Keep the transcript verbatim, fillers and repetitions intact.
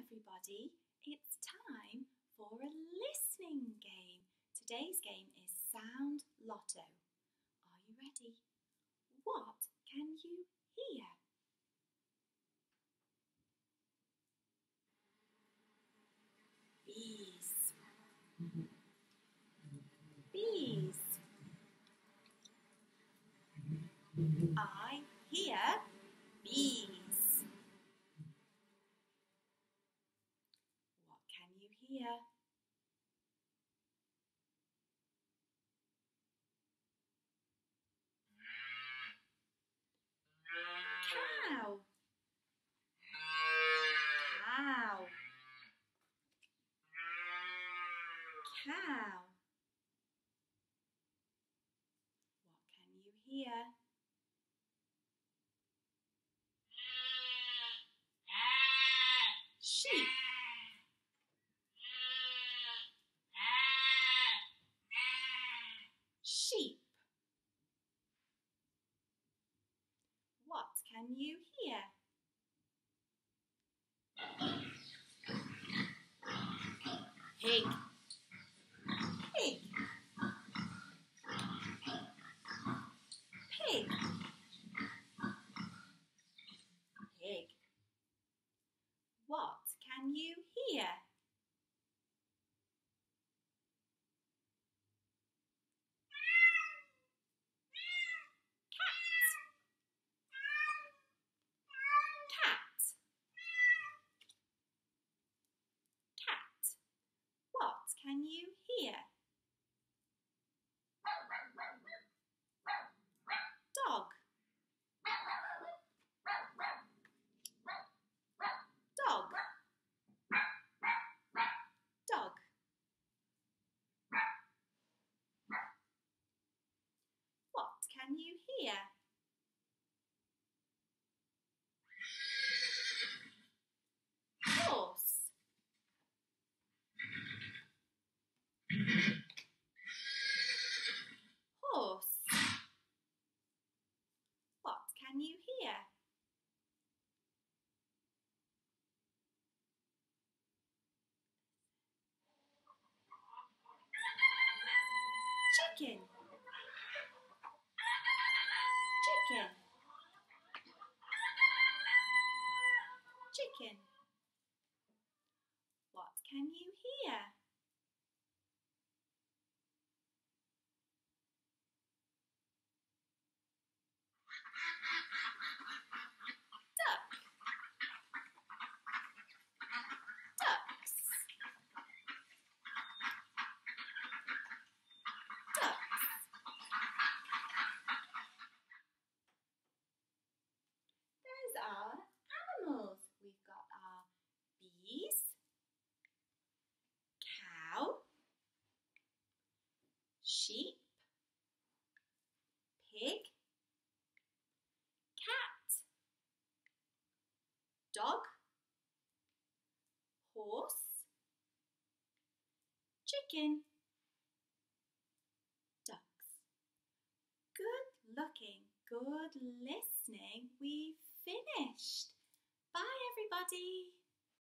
everybody, it's time for a listening game. Today's game is Sound Lotto. Are you ready? What can you hear? Bees. Bees. I hear bees. What can you hear? Cow. Cow. Cow. What can you hear? Sheep. Sheep. What can you hear? Pig. Pig. Pig. Pig. What can you hear? What can you hear? Dog. Dog. Dog. What can you hear? Horse. Horse. What can you hear? Chicken. Chicken. Chicken. What can you hear? Duck. Ducks. Ducks. There's our animals. We've got our bees, cow, sheep, pig, cat, dog, horse, chicken, ducks. Good looking, good listening. We've finished. Bye everybody.